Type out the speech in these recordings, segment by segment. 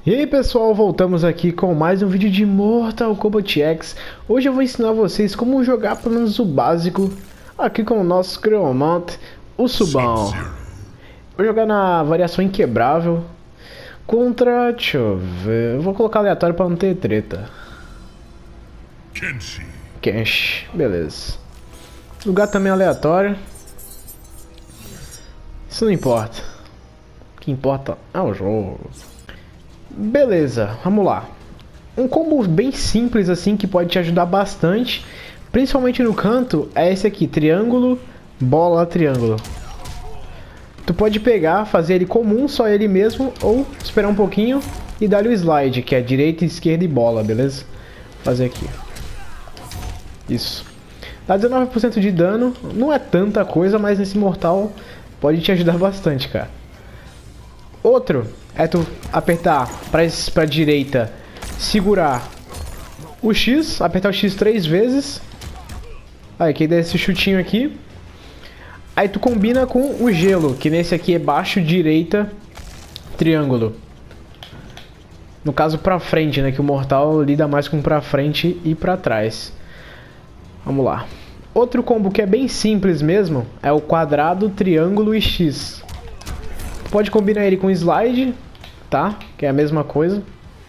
E aí pessoal, voltamos aqui com mais um vídeo de Mortal Kombat X. Hoje eu vou ensinar vocês como jogar pelo menos o básico aqui com o nosso Creomante, o Subão. Vou jogar na variação inquebrável contra, deixa eu ver, eu vou colocar aleatório para não ter treta. Kenshi, beleza. Lugar também aleatório. Isso não importa. O que importa é o jogo. Beleza, vamos lá. Um combo bem simples assim que pode te ajudar bastante, principalmente no canto, é esse aqui, triângulo, bola, triângulo. Tu pode pegar, fazer ele comum, só ele mesmo, ou esperar um pouquinho e dar-lhe o slide, que é direita, esquerda e bola, beleza? Vou fazer aqui. Isso. Dá 19% de dano, não é tanta coisa, mas nesse mortal pode te ajudar bastante, cara. Outro é tu apertar pra direita, segurar o X, apertar o X 3 vezes. Aí que dá esse chutinho aqui. Aí tu combina com o gelo, que nesse aqui é baixo, direita, triângulo. No caso pra frente, né, que o mortal lida mais com pra frente e pra trás. Vamos lá. Outro combo que é bem simples mesmo é o quadrado, triângulo e X. Tu pode combinar ele com slide, tá? Que é a mesma coisa.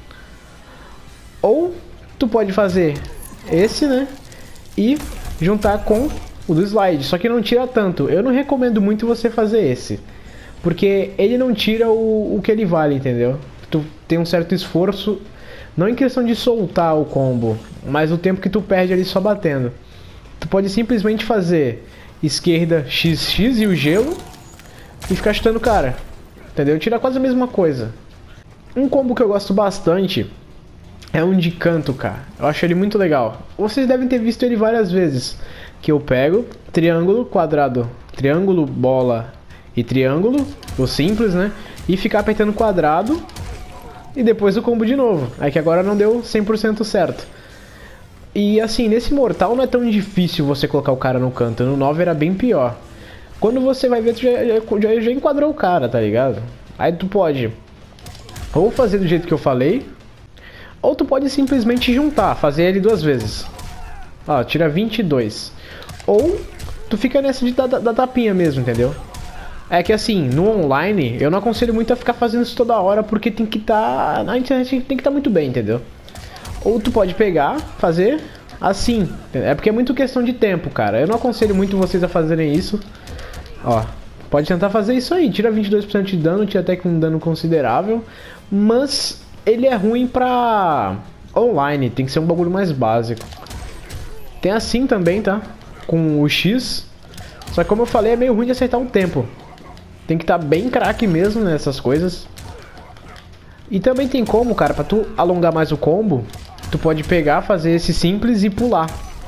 Ou tu pode fazer esse, né? E juntar com o do slide. Só que não tira tanto. Eu não recomendo muito você fazer esse, porque ele não tira o que ele vale, entendeu? Tu tem um certo esforço, não em questão de soltar o combo, mas o tempo que tu perde ali só batendo. Tu pode simplesmente fazer esquerda, XX e o gelo e ficar chutando o cara, entendeu? Tira quase a mesma coisa. Um combo que eu gosto bastante é um de canto, cara. Eu acho ele muito legal. Vocês devem ter visto ele várias vezes. Que eu pego triângulo, quadrado, triângulo, bola e triângulo, o simples, né? E ficar apertando quadrado e depois o combo de novo. Aí que agora não deu 100% certo. E assim, nesse mortal não é tão difícil você colocar o cara no canto. No 9 era bem pior. Quando você vai ver, tu já enquadrou o cara, tá ligado? Aí tu pode ou fazer do jeito que eu falei, ou tu pode simplesmente juntar, fazer ele duas vezes. Ó, tira 22. Ou tu fica nessa de da tapinha mesmo, entendeu? É que assim, no online, eu não aconselho muito a ficar fazendo isso toda hora, porque tem que estar... na internet tem que estar muito bem, entendeu? Ou tu pode pegar, fazer assim. É porque é muito questão de tempo, cara. Eu não aconselho muito vocês a fazerem isso. Ó, pode tentar fazer isso aí. Tira 22% de dano, tira até que um dano considerável. Mas ele é ruim pra online. Tem que ser um bagulho mais básico. Tem assim também, tá? Com o X. Só que como eu falei, é meio ruim de acertar um tempo. Tem que estar bem craque mesmo nessas coisas. E também tem como, cara, pra tu alongar mais o combo, tu pode pegar, fazer esse simples e pular.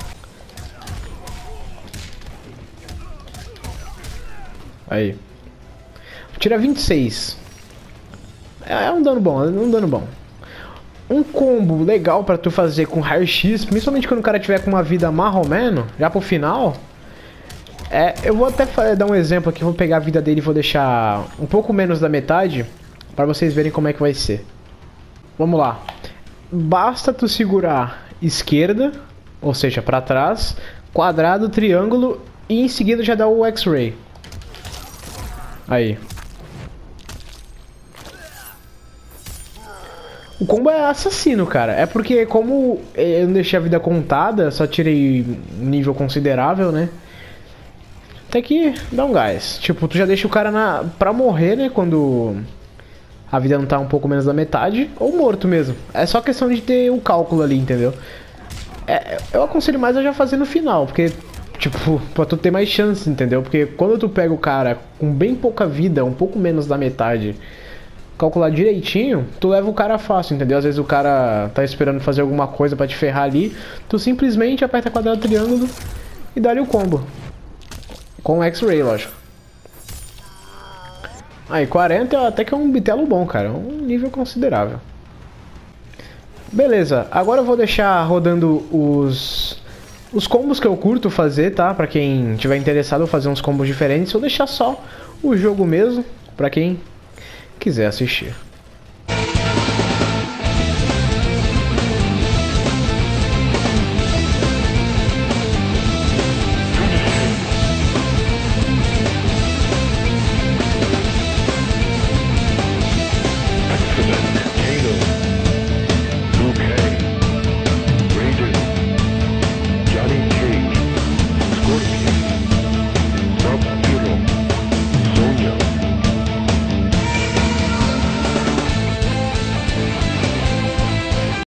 Aí. Tira 26. É um dano bom, é um dano bom. Um combo legal pra tu fazer com raio X, principalmente quando o cara tiver com uma vida marromeno, já pro final. Eu vou até dar um exemplo aqui, vou pegar a vida dele e vou deixar um pouco menos da metade, pra vocês verem como é que vai ser. Vamos lá. Basta tu segurar esquerda, ou seja, pra trás, quadrado, triângulo, e em seguida já dá o X-Ray. Aí. O combo é assassino, cara. É porque como eu não deixei a vida contada, só tirei um nível considerável, né? Até que dá um gás. Tipo, tu já deixa o cara pra morrer, né? Quando a vida não tá um pouco menos da metade. Ou morto mesmo. É só questão de ter o cálculo ali, entendeu? Eu aconselho mais a já fazer no final. Porque, tipo, pra tu ter mais chance, entendeu? Porque quando tu pega o cara com bem pouca vida, um pouco menos da metade, calcular direitinho, tu leva o cara fácil, entendeu? Às vezes o cara tá esperando fazer alguma coisa pra te ferrar ali, tu simplesmente aperta quadrado, triângulo e dá-lhe o combo. Com X-Ray, lógico. Aí, 40 até que é um bitelo bom, cara. Um nível considerável. Beleza, agora eu vou deixar rodando os combos que eu curto fazer, tá? Pra quem tiver interessado, eu vou fazer uns combos diferentes. Vou deixar só o jogo mesmo, pra quem quiser assistir.